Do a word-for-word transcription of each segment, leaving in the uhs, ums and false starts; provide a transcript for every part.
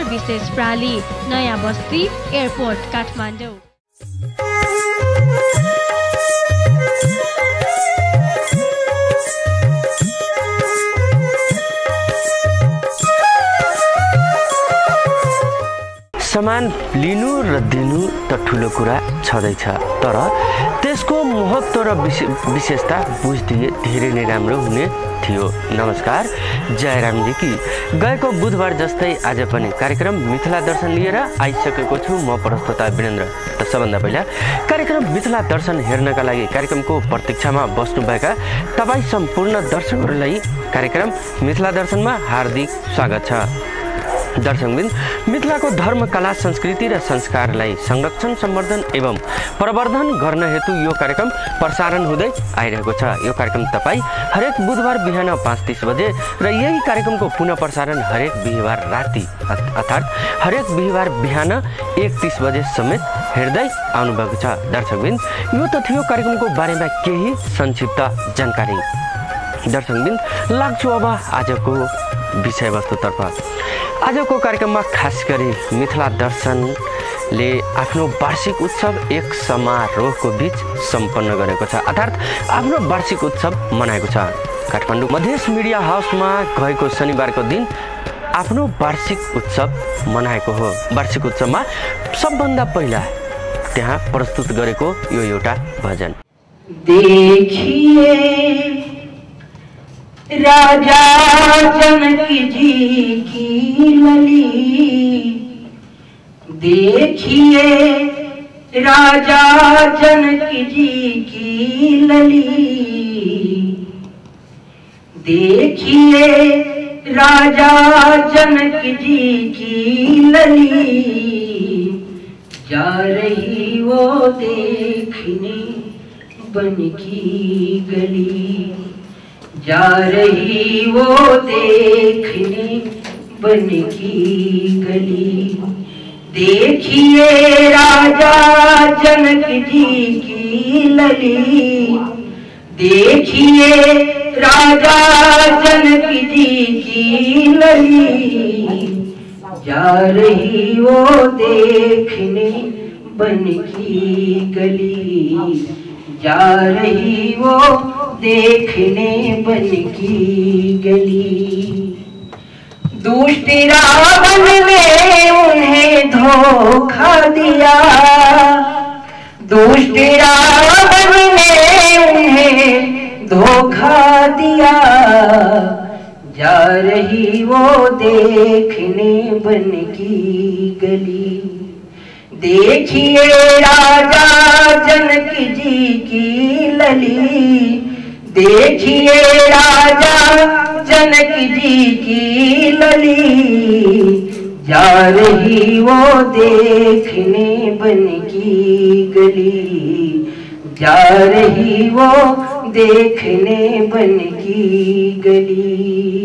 विशेष प्राली नयाँ बस्ती एयरपोर्ट काठमाडौँ। सामान लिनु र दिनु त ठुलो कुरा छँदैछ, तर त्यसको महत्त्व र विशेषता बुझ्दिए धेरै नै राम्रो हुने थियो। नमस्कार, जयरामजी की। गएको बुधबार जस्तै आज पनि कार्यक्रम मिथिला दर्शन लिएर आइसकेको छु म प्रस्तोता वीरेन्द्र। त सबभन्दा पहिला कार्यक्रम मिथिला दर्शन हेर्नका लागि कार्यक्रमको प्रतीक्षामा बस्नुभएका तपाईँ सम्पूर्ण दर्शकहरूलाई कार्यक्रम मिथिला दर्शनमा हार्दिक स्वागत छ। दर्शकवृन्द, मिथिलाको धर्म, कला, संस्कृति र संस्कारलाई संरक्षण, सम्वर्धन एवं प्रवर्धन गर्न हेतु यो कार्यक्रम प्रसारण हुँदै आइरहेको छ। यो कार्यक्रम तपाईँ हरेक बुधबार बिहान पाँच तीस बजे र यही कार्यक्रमको पुनः प्रसारण हरेक बिहिबार राति अर्थात् हरेक बिहिबार बिहान एक तीस बजे समेत हेर्दै आउनुभएको छ। दर्शकवृन्द, यो त थियो कार्यक्रमको बारेमा केही संक्षिप्त जानकारी। दर्शकवृन्द, लाग्छु अब आजको विषयवस्तुतर्फ। आजको कार्यक्रममा खास गरी मिथिला दर्शनले आफ्नो वार्षिक उत्सव एक समारोहको बीच सम्पन्न गरेको छ, अर्थात् आफ्नो वार्षिक उत्सव मनाएको छ। काठमाडौँ मधेस मिडिया हाउसमा गएको शनिबारको दिन आफ्नो वार्षिक उत्सव मनाएको हो। वार्षिक उत्सवमा सबभन्दा पहिला त्यहाँ प्रस्तुत गरेको यो एउटा भजन। देखिए राजा जनक जी की लली, देखिए राजा जनक जी की लली, देखिए राजा जनक जी की लली, जा रही वो देखने बन की गली, जा रही वो देखने बन की गली, देखिए राजा जनक जी की लली, देखिए राजा जनक जी की लली, जा रही वो देखने बन की गली, जा रही वो देखने बन की गली। दुष्ट रावण ने उन्हें धोखा दिया, दुष्ट रावण ने उन्हें धोखा दिया, जा रही वो देखने बन की गली, देखिए राजा जनक जी की लली, देखिए राजा जनक जी की लली, जा रही वो देखने बन की गली, जा रही वो देखने बन की गली।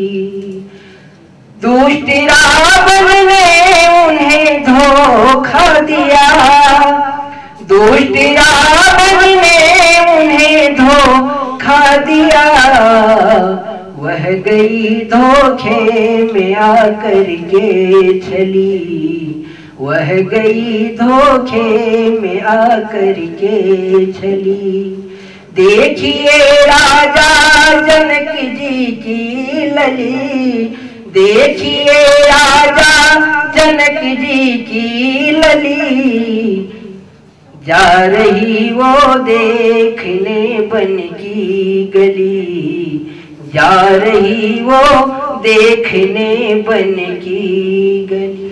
दुष्ट रावण ने उन्हें धोखा दिया, दुष्ट रावण ने उन्हें धोखा दिया, वह गई धोखे में आकर के छली, वह गई धोखे में आकर के छली, देखिए राजा जनक जी की लली, देखिए राजा जनक जी की लली, जा रही वो देखने बन की गली, जा रही वो देखने बन की गली।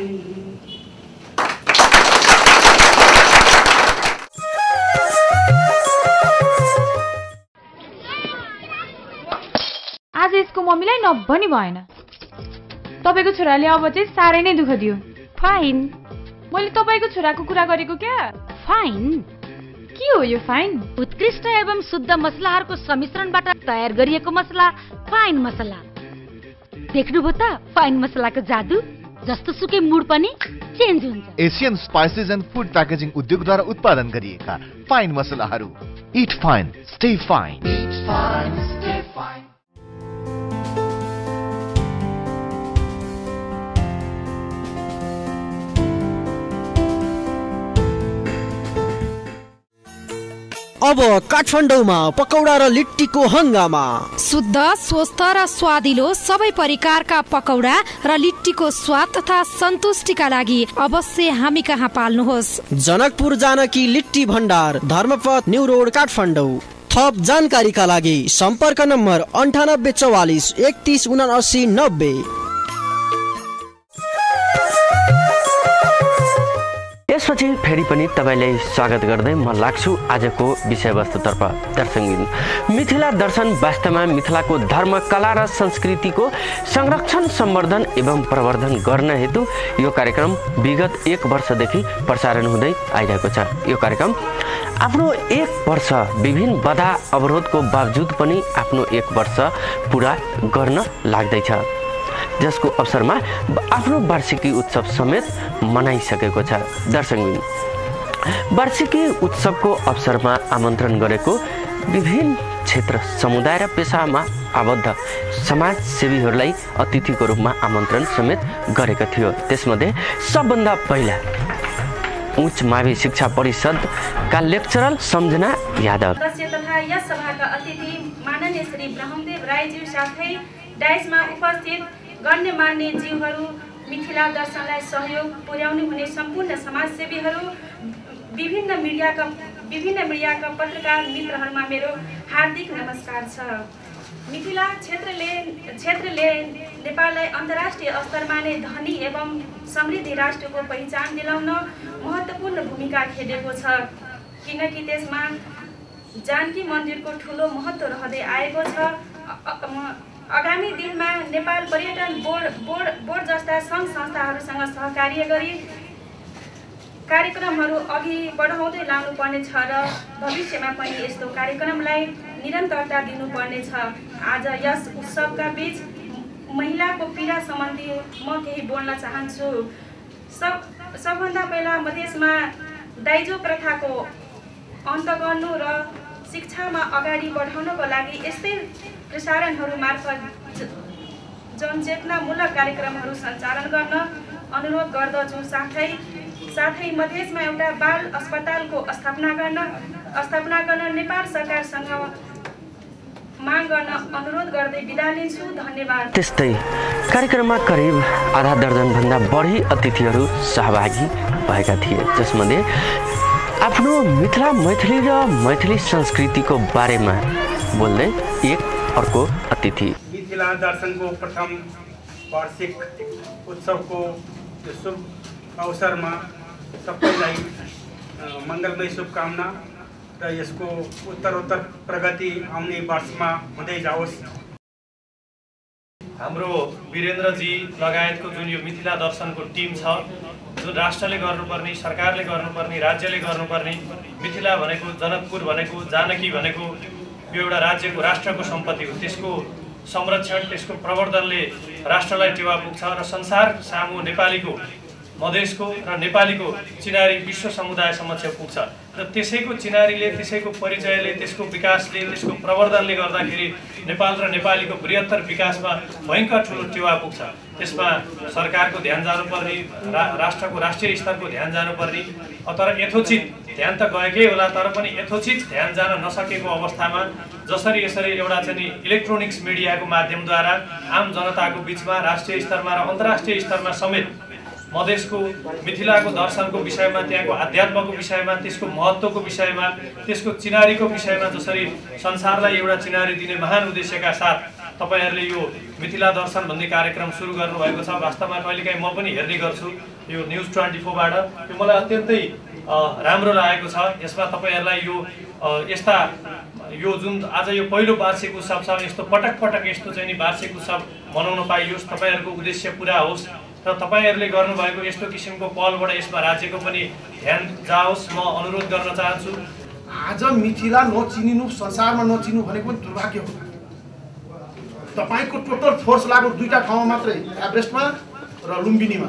आज यसको मम्मीलाई नभनी भएन। तपाईको छोराले अब चाहिँ साह्रै नै दुःख दियो। फाइन। मैले तपाईको छोराको कुरा गरेको क्या? फाइन। के हो यो फाइन? उत्कृष्ट एवं शुद्ध मसलाहरूको सम्मिश्रणबाट तयार गरिएको मसला फाइन मसला। देख्नुभयो त फाइन मसलाको जादु? जस्तो सुकै मुड पनि चेन्ज हुन्छ। Asian spices and food packaging उद्योगद्वारा उत्पादन गरिएका फाइन मसलाहरू। It fine, stay fine. It fine, stay fine. अब काठमाडौँमा पकौडा र लिट्टीको हंगामा। शुद्ध, स्वस्थ र स्वादिलो सबै प्रकारका पकौडा र लिट्टीको स्वाद तथा सन्तुष्टिका लागि अवश्य हामी कहाँ पाल्नुहोस्। जनकपुर जानकी लिट्टी भण्डार, धर्मपथ न्यू रोड, काठमाडौँ। थप जानकारीका लागि सम्पर्क नम्बर अन्ठानब्बे चौवालिस एकतिस उनासी नब्बे। त्यसपछि फेरि पनि तपाईलाई स्वागत गर्दै म लाग्छु आजको विषयवस्तुतर्फ। दर्शकबिन, मिथिला दर्शन वास्तवमा मिथिलाको धर्म, कला र संस्कृतिको संरक्षण, सम्वर्धन एवं प्रवर्धन गर्न हेतु यो कार्यक्रम विगत एक वर्षदेखि प्रसारण हुँदै आइरहेको छ। यो कार्यक्रम आफ्नो एक वर्ष विभिन्न बाधा अवरोधको बावजुद पनि आफ्नो एक वर्ष पुरा गर्न लाग्दैछ, जसको अवसरमा आफ्नो वार्षिकी उत्सव समेत मनाइसकेको छ। दर्शकबिन, वार्षिकी उत्सवको अवसरमा आमन्त्रण गरेको विभिन्न क्षेत्र, समुदाय र पेसामा आबद्ध समाजसेवीहरूलाई अतिथिको रूपमा आमन्त्रण समेत गरेको थियो। त्यसमध्ये सबभन्दा पहिला उच्च मावि शिक्षा परिषदका लेक्चरर सम्झना यादव सदस्य तथा यस सभाका अतिथि माननीय श्री ब्रह्मदेव राईज्यू साथै डाइसमा उपस्थित गण्यमान्य जीवहरू, मिथिला दर्शनलाई सहयोग पुर्याउने हुने सम्पूर्ण समाजसेवीहरू, विभिन्न मिडियाका विभिन्न मिडियाका पत्रकार मित्रहरूमा मेरो हार्दिक नमस्कार छ। मिथिला क्षेत्रले क्षेत्रले नेपाललाई अन्तर्राष्ट्रिय स्तरमा नै धनी एवं समृद्धि राष्ट्रको पहिचान दिलाउन महत्त्वपूर्ण भूमिका खेलेको छ, किनकि त्यसमा जानकी मन्दिरको ठुलो महत्त्व रहँदै आएको छ। आगामी दिनमा नेपाल पर्यटन बोर्ड बोर्ड बोर्ड जस्ता सङ्घ संस्थाहरूसँग सहकार्य गरी कार्यक्रमहरू अघि बढाउँदै लानुपर्ने छ र भविष्यमा पनि यस्तो कार्यक्रमलाई निरन्तरता दिनुपर्ने छ। आज यस उत्सवका बीच महिलाको पीडा सम्बन्धी म केही बोल्न चाहन्छु। सब सबभन्दा पहिला मधेसमा दाइजो प्रथाको अन्त गर्नु र शिक्षामा अगाडि बढाउनको लागि यस्तै प्रसारणहरू मार्फत जनचेतनामूलक कार्यक्रमहरू सञ्चालन गर्न अनुरोध गर्दछु। साथै साथै मधेसमा एउटा बाल अस्पतालको स्थापना गर्न स्थापना गर्न नेपाल सरकारसँग माग गर्न अनुरोध गर्दै बिदा लिन्छु। धन्यवाद। त्यस्तै कार्यक्रममा करिब आधा दर्जनभन्दा बढी अतिथिहरू सहभागी भएका थिए, जसमध्ये आफ्नो मिथिला मैथिली र मैथिली संस्कृतिको बारेमा बोल्दै एक अर्को अतिथि मिथिला दर्शनको प्रथम वार्षिक उत्सवको शुभ अवसरमा सबैलाई मङ्गलमय शुभकामना र यसको उत्तरोत्तर प्रगति आउने वर्षमा हुँदै जाओस्। हाम्रो वीरेन्द्रजी लगायतको जुन यो मिथिला दर्शनको टिम छ, जुन राष्ट्रले गर्नुपर्ने, सरकारले गर्नुपर्ने, राज्यले गर्नुपर्ने, मिथिला भनेको, जनकपुर भनेको, जानकी भनेको यो एउटा राज्यको, राष्ट्रको सम्पत्ति हो। त्यसको संरक्षण, त्यसको प्रवर्धनले राष्ट्रलाई टेवा पुग्छ र संसार सामु नेपालीको, मधेसको र नेपालीको चिनारी विश्व समुदाय समक्ष पुग्छ र त्यसैको चिनारीले, त्यसैको परिचयले, त्यसको विकासले, त्यसको प्रवर्धनले गर्दाखेरि नेपाल र नेपालीको बृहत्तर विकासमा भयङ्कर ठुलो टेवा पुग्छ। त्यसमा सरकारको ध्यान जानुपर्ने, रा राष्ट्रको राष्ट्रिय स्तरको ध्यान जानुपर्ने, तर यथोचित ध्यान त गएकै होला, तर पनि यथोचित ध्यान जान नसकेको अवस्थामा जसरी यसरी एउटा चाहिँ इलेक्ट्रोनिक्स मिडियाको माध्यमद्वारा आम जनताको बिचमा राष्ट्रिय स्तरमा र अन्तर्राष्ट्रिय स्तरमा समेत मधेसको, मिथिलाको दर्शनको विषयमा, त्यहाँको अध्यात्मको विषयमा, त्यसको महत्त्वको विषयमा, त्यसको चिनारीको विषयमा जसरी संसारलाई एउटा चिनारी दिने महान उद्देश्यका साथ तपाईहरुले यो मिथिला दर्शन भन्ने कार्यक्रम सुरु गर्नुभएको छ। वास्तवमा कहिलेकाहीँ म पनि हेर्ने गर्छु यो न्युज ट्वेन्टी फोर बाट, यो मलाई अत्यन्तै राम्रो लागेको छ। यसमा तपाईहरुलाई यो यस्ता यो जुन आज यो पहिलो वार्षिक उत्सव छ, यस्तो पटक पटक यस्तो चाहिँ नि वार्षिक उत्सव मनाउन पाइयोस्, तपाईहरुको उद्देश्य पूरा होस् र तपाईहरुले गर्नुभएको यस्तो किसिमको पहलबाट यसमा राज्यको पनि ध्यान जाओस्, म अनुरोध गर्न चाहन्छु। आज मिथिला नचिनिनु, संसारमा नचिन्नु भनेको दुर्भाग्य हो। तपाईको टोटल फोर्स लाग्यो दुईटा ठाउँमा मात्रै, एभरेस्टमा र लुम्बिनीमा।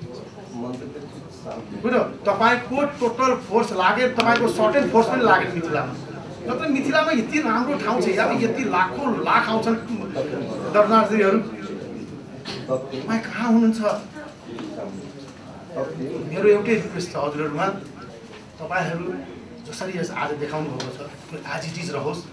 बुझ्यो, तपाईको टोटल फोर्स लागे, तपाईको सर्टेन फोर्स पनि लाग्यो मिथिलामा। जब मिथिलामा यति राम्रो ठाउँ छ, अब यति लाखौं लाख आउँछन् दर्शनार्थीहरू, तपाईँ कहाँ हुनुहुन्छ? मेरो एउटै रिक्वेस्ट छ हजुरहरुमा, तपाईहरु जसरी यस आज देखाउनु भएको छ त्यो एज इट इज रहोस्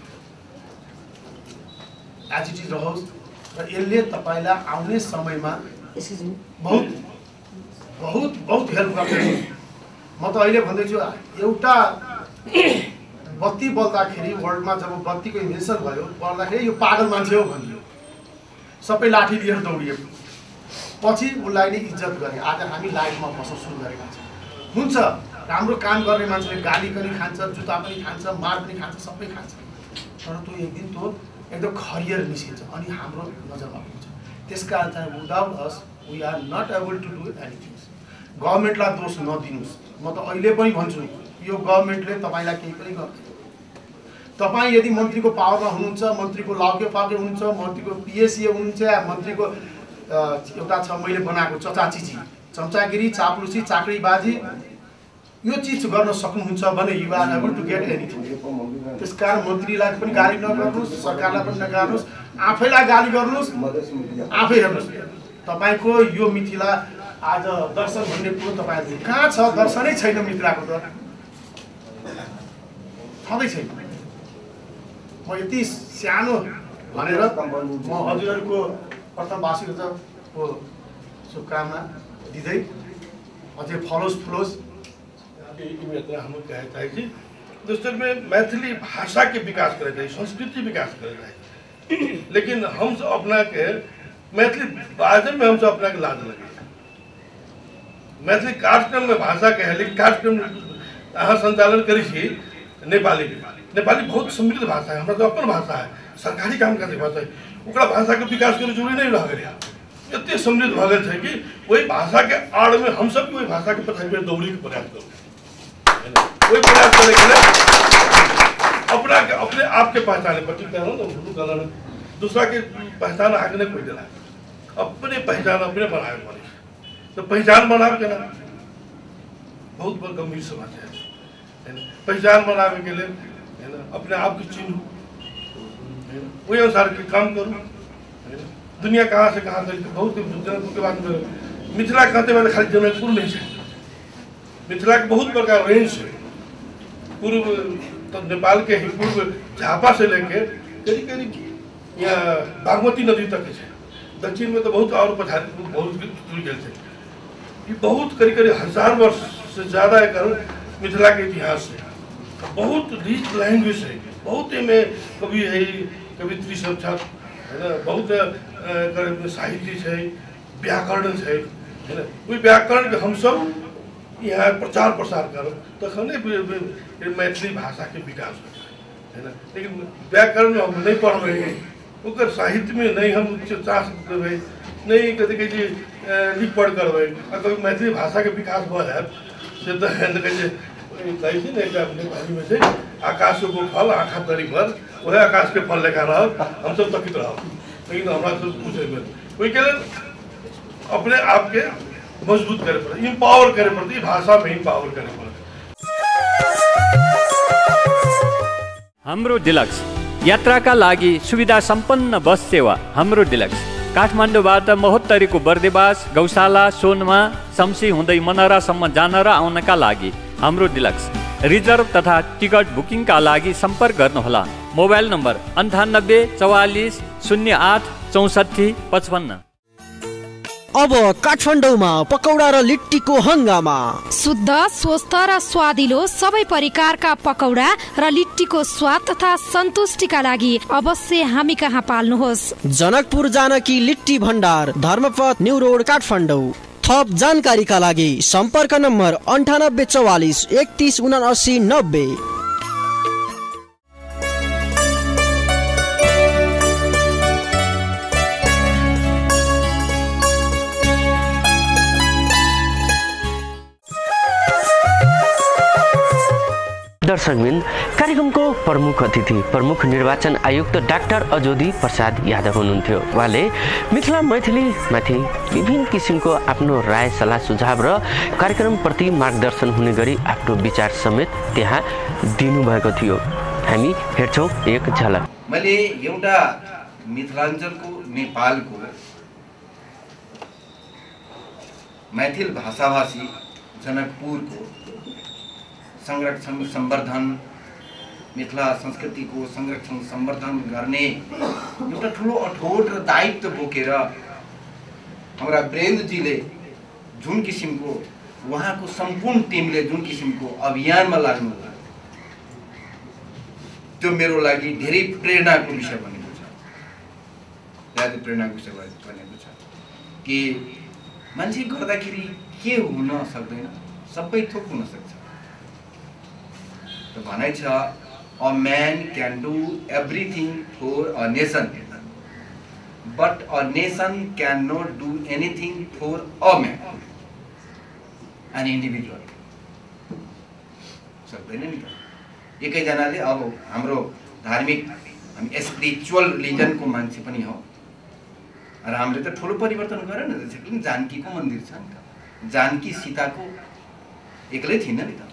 एज इट इज रहोस् र यसले तपाईलाई आउने समयमा बहुत बहुत बहुत हेल्प गर्छ। म त अहिले भन्दैछु एउटा बत्ती बल्दाखेरि वर्ल्डमा जब बत्तीको इन्भेन्सन भयो पर्दाखेरि यो पागल मान्छे हो भनियो, सबै लाठी लिएर दौडियो, पछि उसलाई नै इज्जत गरे। आज हामी लाइफमा बस्न सुरु गरेका छौँ। हुन्छ राम्रो काम गर्ने मान्छेले गाली पनि खान्छ, जुत्ता पनि खान्छ, मार पनि खान्छ, सबै खान्छ, तर त्यो एक दिन त्यो एकदम खरियर निस्किन्छ अनि हाम्रो नजरमा पुग्छ। त्यस कारण चाहिँ without us we are not able to do anything. गभर्मेन्टलाई दोष नदिनुहोस्। म त अहिले पनि भन्छु यो गभर्मेन्टले तपाईँलाई केही पनि गर्दैन। तपाईँ यदि मन्त्रीको पावरमा हुनुहुन्छ, मन्त्रीको लाउके फाउके हुनुहुन्छ, मन्त्रीको पिएससी हुनुहुन्छ, या मन्त्रीको एउटा छ मैले बनाएको चचाचिची चम्चागिरी चाप्लुसी चाकरीबाजी यो चिज गर्न सक्नुहुन्छ भने you are able to get anything. त्यस कारण मन्त्रीलाई पनि गाली नगर्नुहोस्, सरकारलाई पनि नगर्नुहोस्, आफैलाई गाली गर्नुहोस्, आफै हेर्नुहोस्। तपाईँको यो मिथिला आज दर्शन भन्ने कुरो तपाईँले कहाँ छ? दर्शनै छैन मिथिलाको त छँदै छैन। म यति सानो भनेर म हजुरहरूको प्रथमवासीको शुभकामना दिँदै अझै फलोस् फुलोस्। हम कहता है कि दोस्तों में मैथिली भाषा के विकास करे चाहिए, संस्कृति विकास करे चाहिए, लेकिन हम सब अपना के मैथिली बाजन में हम सब अपना के लाज लगे। मैथिली कार्यक्रम में भाषा के है, लेकिन कार्यक्रम अहाँ संचालन करी छी नेपाली नेपाली बहुत समृद्ध भाषा है, हमारा तो अपन भाषा है, सरकारी काम करने भाषा है, ओकरा भाषा के विकास करे जरूरी नहीं रह गया। इतने समृद्ध भ गए कि वही भाषा के आड़ में हम सब वही भाषा के पछाड़ी में दौड़ी के प्रयास करो, वही प्रयास करेंगे अपना के अपने आप के पहचाने पर कह रहा हूँ दूसरा के पहचान आगे नहीं कोई देना, अपने पहचान अपने बनाए पड़े। तो पहचान बनावे के ना बहुत बड़ा गंभीर समस्या है। पहचान बनावे के लिए है ना अपने आप की चिन्ह वही अनुसार के काम करूँ। दुनिया कहाँ से कहाँ तक बहुत जनकपुर के बाद में मिथिला कहते वाले खाली जनकपुर नहीं है, मिथिला के बहुत प्रकार रेंज है। पूर्व तो नेपाल के ही पूर्व झापा से लेके करीब करीब यहाँ बागमती नदी तक है, दक्षिण में तो बहुत और पछाड़ी बहुत दूर गए थे। ये बहुत करीब करीब हजार वर्ष से ज़्यादा एक मिथिला के इतिहास है, बहुत रिच लैंग्वेज है, बहुत में कवि है, कवित्री सब है ना, बहुत साहित्य है, व्याकरण है है ना। वही व्याकरण के हम सब यहाँ प्रचार प्रसार करो तखने मैथिली भाषा के विकास हो है ना। लेकिन व्याकरण में हम नहीं पढ़ रहे हैं, उनका साहित्य में नहीं हम चाह सकते भाई नहीं कहते कि लिख पढ़ कर भाई कभी मैथिली भाषा के विकास हुआ है से तो कैसे नहीं नेपाली में से आकाश को फल आँखा तरी भर वह आकाश के फल लेकर रहो हम सब तकित रहो। लेकिन हमारा सब कुछ वही के लिए अपने आप के मजबूत करे पड़े, इम्पावर करे पड़ते, भाषा में इम्पावर करे पड़ते। हाम्रो डिलक्स यात्राका लागि सुविधा सम्पन्न बस सेवा हाम्रो डिलक्स काठमाडौँबाट महोत्तरीको बर्देवास गौशाला सोनमा शम्सी हुँदै मनरासम्म जान र आउनका लागि हाम्रो डिलक्स रिजर्भ तथा टिकट बुकिङका लागि सम्पर्क गर्नुहोला। मोबाइल नम्बर अन्ठानब्बे चौवालिस शून्य आठ चौसठी पचपन्न। अब काठमाडौँमा पकौडा र लिट्टीको हंगामा। शुद्ध स्वस्थ र स्वादिलो सबै परिकारका पकौडा र लिट्टीको स्वाद तथा सन्तुष्टिका लागि अवश्य हामी कहाँ पाल्नुहोस्। जनकपुर जानकी लिट्टी भण्डार, धर्मपथ न्यू रोड काठमाडौँ। थप जानकारीका लागि सम्पर्क नम्बर अन्ठानब्बे चौवालिस एकतिस उनासी नब्बे। दर्शकबिन कार्यक्रमको प्रमुख अतिथि प्रमुख निर्वाचन आयुक्त डाक्टर अजोधी प्रसाद यादव हुनुहुन्थ्यो। उहाँले मिथिला मैथिलीमाथि विभिन्न किसिमको आफ्नो राय सल्लाह सुझाव र कार्यक्रमप्रति मार्गदर्शन हुने गरी आफ्नो विचार समेत त्यहाँ दिनुभएको थियो। हामी हेर्छौँ एक झलक। मैले एउटा मिथिलाञ्चलको नेपालको मैथिल भाषाभाषी जनकपुरको संरक्षण संवर्धन मिथिला संस्कृतिको संरक्षण संवर्धन गर्ने एउटा ठुलो अठोट र दायित्व बोकेर हाम्रा वीरेन्द्रजीले जुन किसिमको उहाँको सम्पूर्ण टिमले जुन किसिमको अभियानमा लाग्नु भयो त्यो मेरो लागि धेरै प्रेरणाको विषय बनेको छ। ज्यादै प्रेरणाको विषय बनेको छ कि मान्छे गर्दाखेरि के हुन सक्दैन, सबै थोक हुन सक्छ। त भनाइ छ a man can do everything for a nation but a nation can not do anything for a man an individual. सक्दैन नि त। एकैजनाले अब हाम्रो धार्मिक हामी स्पिरिचुअल रिलिजनको मान्छे पनि हो र हामीले त ठुलो परिवर्तन गरेन रहेछ। किन जानकीको मन्दिर छ नि त, जानकी सीताको एक्लै थिएन नि त,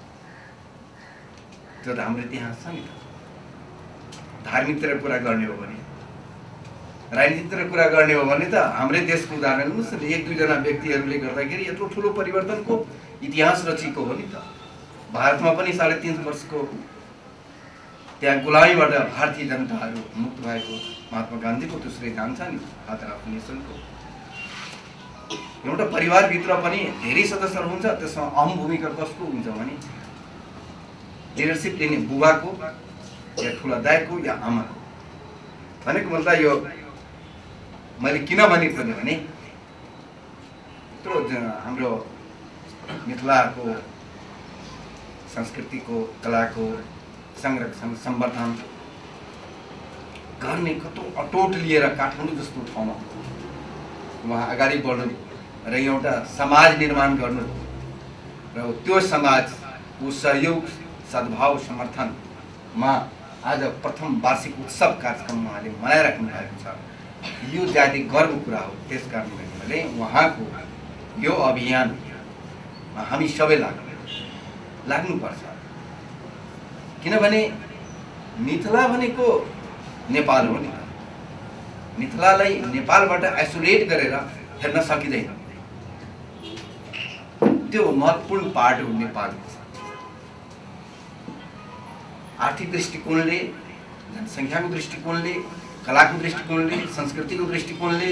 त्यो त हाम्रो इतिहास छ नि त। धार्मिकतिर कुरा गर्ने हो भने, राजनीतितिर कुरा गर्ने हो भने त हाम्रै देशको उदाहरण हेर्नुहोस् न, एक दुईजना व्यक्तिहरूले गर्दाखेरि यत्रो ठुलो परिवर्तनको इतिहास रचिएको हो नि त। भारतमा पनि साढे तीन वर्षको त्यहाँ गुलामीबाट भारतीय जनताहरू मुक्त भएको महात्मा गान्धीको त्यो श्रेय जान्छ नि फादर अफ नेसनको। एउटा परिवारभित्र पनि धेरै सदस्यहरू हुन्छ, त्यसमा अहम भूमिका कसको हुन्छ भने लिडरसिप लिने बुबाको या ठुला दाइको या आमाको। भनेको मतलब यो मैले किन भनेको भने त्यो हाम्रो मिथिलाको संस्कृतिको कलाको संरक्षण संवर्धन गर्ने कतो अटोट लिएर काठमाडौँ जस्तो ठाउँमा उहाँ अगाडि बढ्नु र एउटा समाज निर्माण गर्नु र त्यो समाजको सहयोग सद्भाव समर्थनमा आज प्रथम वार्षिक उत्सव कार्यक्रम उहाँले मनाइराख्नु भएको छ। यो ज्यादै गर्वको कुरा हो। त्यस कारणले उहाँको यो अभियानमा हामी सबै लाग्नु लाग्नुपर्छ। किनभने मिथिला भनेको नेपाल हो नि। मिथिलालाई नेपालबाट आइसोलेट गरेर हेर्न सकिँदैन। त्यो महत्त्वपूर्ण पार्ट हो नेपालको। आर्थिक दृष्टिकोणले, जनसङ्ख्याको दृष्टिकोणले, कलाको दृष्टिकोणले, संस्कृतिको दृष्टिकोणले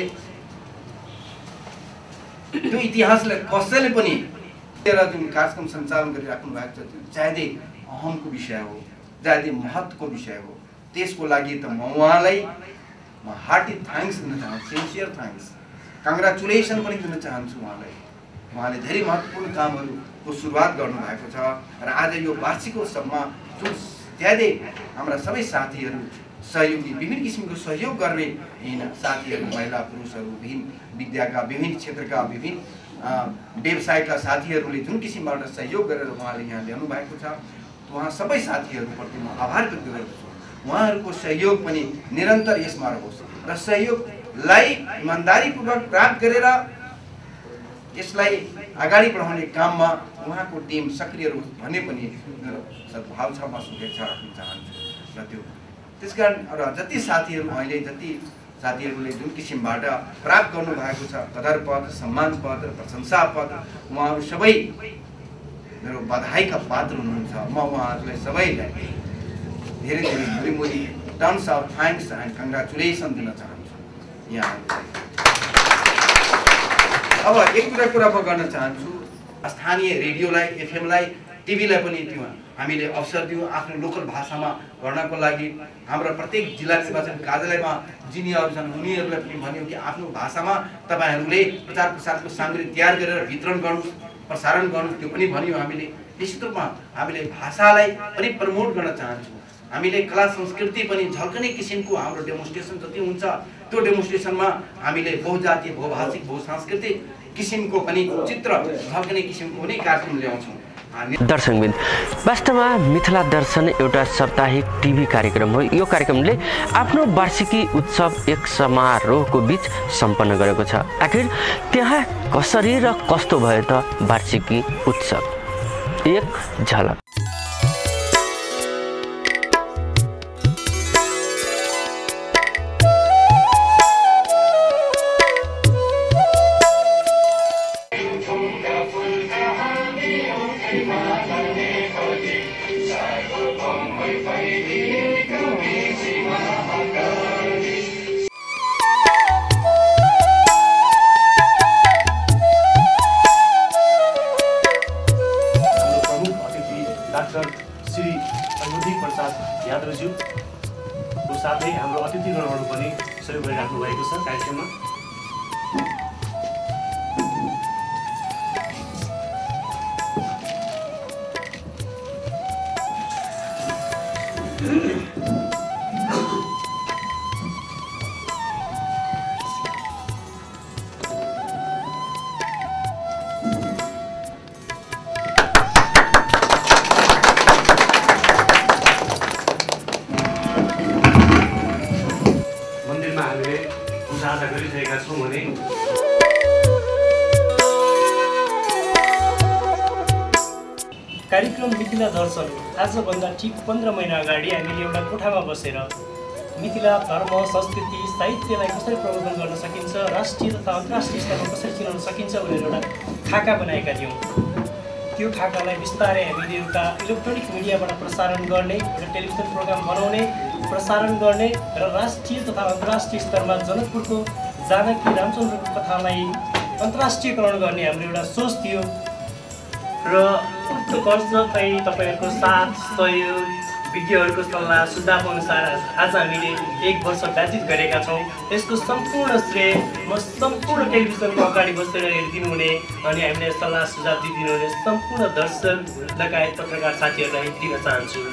त्यो इतिहासलाई कसैले पनि जुन कार्यक्रम सञ्चालन गरिराख्नु भएको छ त्यो ज्यादै अहमको विषय हो, ज्यादै महत्त्वको विषय हो। त्यसको लागि त म उहाँलाई म हार्टी थ्याङ्क्स दिन चाहन्छु, सिन्सियर थ्याङ्क्स, कङ्ग्रेचुलेसन पनि दिन चाहन्छु उहाँलाई। उहाँले धेरै महत्त्वपूर्ण कामहरूको सुरुवात गर्नुभएको छ र आज यो वार्षिक उत्सवमा जुन ज्यादै हाम्रा सबै साथीहरू सहयोगी विभिन्न किसिमको सहयोग गर्ने साथीहरू, महिला पुरुषहरू, विभिन्न विद्याका विभिन्न क्षेत्रका विभिन्न व्यवसायका साथीहरूले जुन किसिमबाट सहयोग गरेर उहाँले यहाँ ल्याउनु भएको छ, उहाँ सबै साथीहरूप्रति म आभार व्यक्त गर्दछु। उहाँहरूको सहयोग पनि निरन्तर यसमा रहोस् र सहयोगलाई इमान्दारीपूर्वक प्राप्त गरेर यसलाई अगाडि बढाउने काममा उहाँको टिम सक्रिय रहोस् भन्ने पनि मेरो सद्भाव छ। म शुभेच्छा राख्न चाहन्छु र त्यो त्यसकारण र जति साथीहरू अहिले जति साथीहरूले जुन किसिमबाट प्राप्त गर्नुभएको छ कदर पद, सम्मान पद र प्रशंसा पद, उहाँहरू सबै मेरो बधाईका पात्र हुनुहुन्छ। म उहाँहरूलाई सबैलाई धेरै धेरै भुरीमुरी terms of thanks and congratulation दिन चाहन्छु। यहाँ अब एक दुईवटा कुरा म गर्न चाहन्छु। स्थानीय रेडियोलाई, एफएमलाई, टिभीलाई पनि त्यो हामीले अवसर दियौँ आफ्नो लोकल भाषामा गर्नको लागि। हाम्रो प्रत्येक जिल्ला निर्वाचन कार्यालयमा जिनीहरू छन् उनीहरूलाई पनि भन्यो कि आफ्नो भाषामा तपाईँहरूले प्रचार प्रसारको सामग्री तयार गरेर वितरण गर्नुहोस्, प्रसारण गर्नुहोस्, त्यो पनि भन्यो हामीले। निश्चित रूपमा हामीले भाषालाई पनि प्रमोट गर्न चाहन्छौँ। हामीले कला संस्कृति पनि झल्कने किसिमको हाम्रो डेमोन्स्ट्रेसन जति हुन्छ त्यो डेमोन्स्ट्रेसनमा हामीले बहुजातीय, बहुभाषिक, बहुसांस्कृतिक किसिमको पनि चित्र झल्कने किसिमको पनि कार्यक्रम ल्याउँछौँ। दर्शकबिन, वास्तवमा मिथिला दर्शन एउटा साप्ताहिक टिभी कार्यक्रम हो। यो कार्यक्रमले आफ्नो वार्षिकी उत्सव एक समारोहको बीच सम्पन्न गरेको छ। आखिर त्यहाँ कसरी र कस्तो भयो त वार्षिकी उत्सव? एक झलक। Thank you. Doctor Shri Anudeep Prasad यादवज्यूको साथै हाम्रो अतिथिगणहरू पनि सहयोग गरिराख्नु भएको छ कार्यक्रममा। कार्यक्रम मिथिला दर्शन आजभन्दा ठिक पन्ध्र महिना अगाडि हामीले एउटा कोठामा बसेर मिथिला धर्म संस्कृति साहित्यलाई कसरी प्रवर्धन गर्न सकिन्छ, राष्ट्रिय तथा अन्तर्राष्ट्रिय स्तरमा कसरी चिनाउन सकिन्छ भनेर एउटा खाका बनाएका थियौँ। त्यो खाकालाई बिस्तारै हामीले एउटा इलेक्ट्रोनिक मिडियाबाट प्रसारण गर्ने, एउटा टेलिभिजन प्रोग्राम बनाउने, प्रसारण गर्ने र राष्ट्रिय तथा अन्तर्राष्ट्रिय स्तरमा जनकपुरको जानकी रामचन्द्रको कथालाई अन्तर्राष्ट्रियकरण गर्ने हाम्रो एउटा सोच थियो र उक्त कर्ज चाहिँ तपाईँहरूको साथ सहयोग विज्ञहरूको सल्लाह सुझाव अनुसार आज हामीले एक वर्ष व्यतीत गरेका छौँ। यसको सम्पूर्ण श्रेय म सम्पूर्ण टेलिभिजनको अगाडि बसेर हेरिदिनु हुने अनि हामीले सल्लाह सुझाव दिइदिनु हुने सम्पूर्ण दर्शक लगायत पत्रकार साथीहरूलाई दिन चाहन्छु।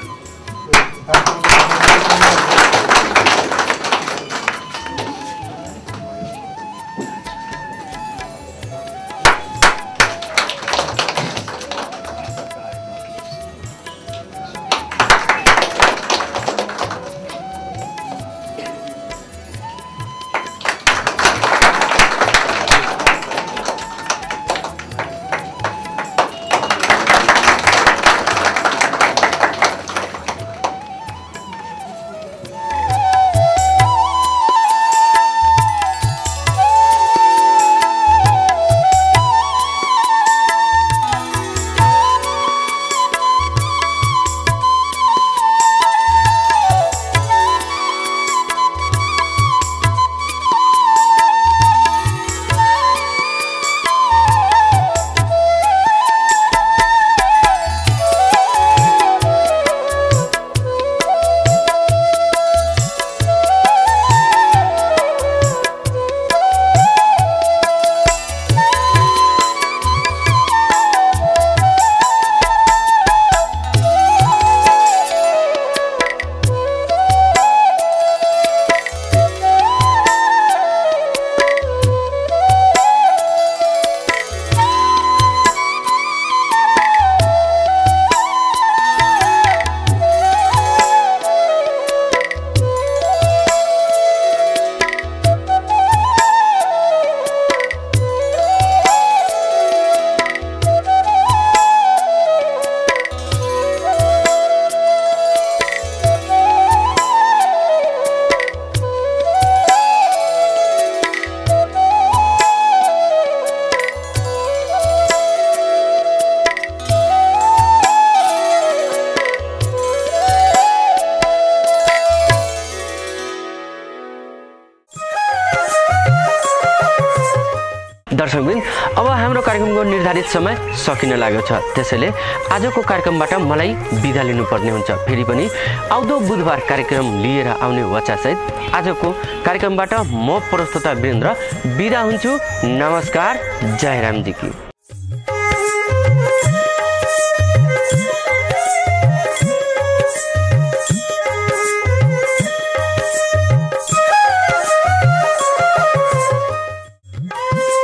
दर्शकबिन अब हाम्रो कार्यक्रमको निर्धारित समय सकिन लागेको छ, त्यसैले आजको कार्यक्रमबाट मलाई बिदा लिनुपर्ने हुन्छ। फेरि पनि आउँदो बुधबार कार्यक्रम लिएर आउने वचासहित आजको कार्यक्रमबाट म प्रस्तुता वीरेन्द्र बिदा हुन्छु। नमस्कार, जय रामजी की।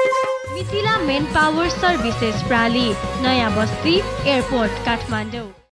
पावर सर्भिसेस प्राली, नयाँ बस्ती, एयरपोर्ट, काठमाडौँ।